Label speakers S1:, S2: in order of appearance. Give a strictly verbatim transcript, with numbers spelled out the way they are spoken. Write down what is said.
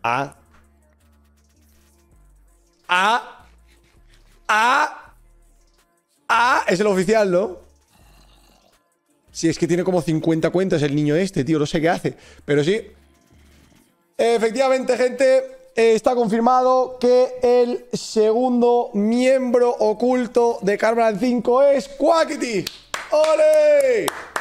S1: Ah. Ah. Ah. Ah. Es el oficial, ¿no? Sí, es que tiene como cincuenta cuentas el niño este, tío. No sé qué hace. Pero sí. Efectivamente, gente. Está confirmado que el segundo miembro oculto de Carbonite cinco es Quackity. ¡Ole!